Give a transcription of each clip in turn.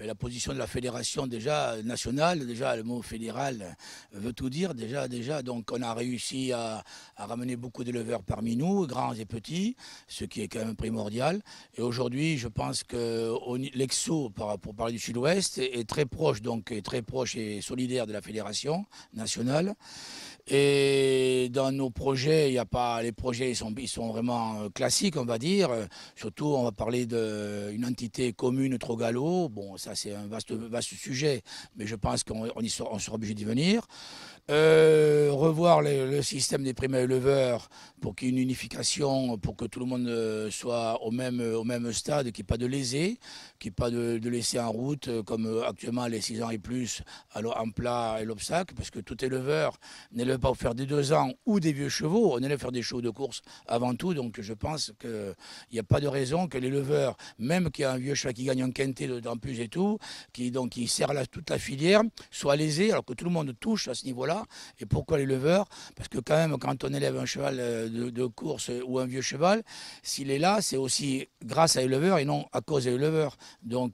Mais la position de la fédération déjà nationale, déjà le mot fédéral veut tout dire. Déjà, donc on a réussi à ramener beaucoup d'éleveurs parmi nous, grands et petits, ce qui est quand même primordial. Et aujourd'hui, je pense que l'Exo, pour parler du Sud-Ouest, est très proche, donc est très proche et solidaire de la fédération nationale. Et dans nos projets, il y a pas, les projets ils sont vraiment classiques, on va dire. Surtout, on va parler d'une entité commune Trogalo. Bon, ça c'est un vaste sujet, mais je pense on sera obligé d'y venir. Revoir le système des primes à éleveurs pour qu'il y ait une unification, pour que tout le monde soit au même stade, qu'il n'y ait pas de lésés, qu'il n'y ait pas de laissés en route, comme actuellement les 6 ans et plus en plat et l'obstacle, parce que tout éleveur n'élève pas pour faire des 2 ans ou des vieux chevaux, on élève faire des chevaux de course avant tout, donc je pense qu'il n'y a pas de raison que l'éleveur, même qui a un vieux cheval qui gagne un quintet en plus et tout, qui sert toute la filière, soit lésé, alors que tout le monde touche à ce niveau-là. Et pourquoi l'éleveur? Parce que quand même, quand on élève un cheval de course ou un vieux cheval, s'il est là, c'est aussi grâce à l'éleveur et non à cause de l'éleveur. Donc,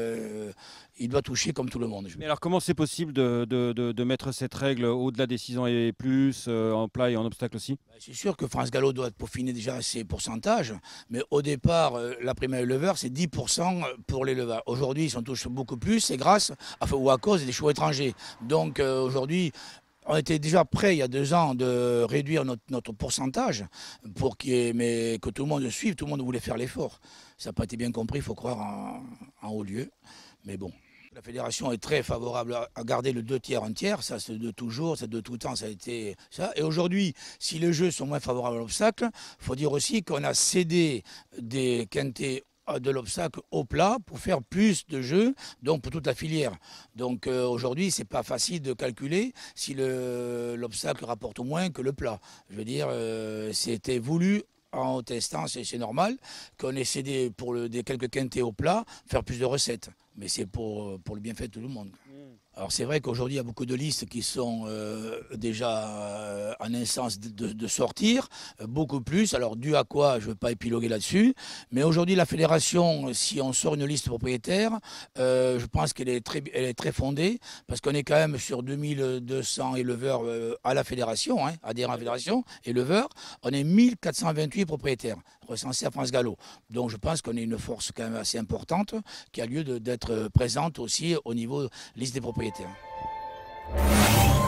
il doit toucher comme tout le monde. Mais alors comment c'est possible de mettre cette règle au-delà des 6 ans et plus, en plat et en obstacle aussi? C'est sûr que France Gallo doit peaufiner déjà ses pourcentages, mais au départ, la prime à l'éleveur, c'est 10% pour l'éleveur. Aujourd'hui, ils s'en touchent beaucoup plus, c'est grâce ou à cause des chevaux étrangers. Donc aujourd'hui, on était déjà prêt il y a 2 ans de réduire notre pourcentage pour mais que tout le monde suive, tout le monde voulait faire l'effort. Ça n'a pas été bien compris, il faut croire en haut lieu, mais bon. La fédération est très favorable à garder le 2 tiers, 1 tiers, ça c'est de toujours, c'est de tout temps, ça a été ça. Et aujourd'hui, si les jeux sont moins favorables à l'obstacle, il faut dire aussi qu'on a cédé des quintets de l'obstacle au plat pour faire plus de jeux, donc pour toute la filière. Donc aujourd'hui, c'est pas facile de calculer si l'obstacle rapporte moins que le plat. Je veux dire, c'était voulu en testant, c'est normal qu'on ait cédé pour des quelques quintets au plat, faire plus de recettes. Mais c'est pour le bienfait de tout le monde. Alors c'est vrai qu'aujourd'hui, il y a beaucoup de listes qui sont déjà en instance de sortir, beaucoup plus. Alors dû à quoi, je ne veux pas épiloguer là-dessus. Mais aujourd'hui, la fédération, si on sort une liste propriétaire, je pense qu'elle est très fondée, parce qu'on est quand même sur 2200 éleveurs à la fédération, adhérents à la fédération, éleveurs. On est 1428 propriétaires recensés à France Gallo. Donc je pense qu'on est une force quand même assez importante qui a lieu d'être présente aussi au niveau liste des propriétaires.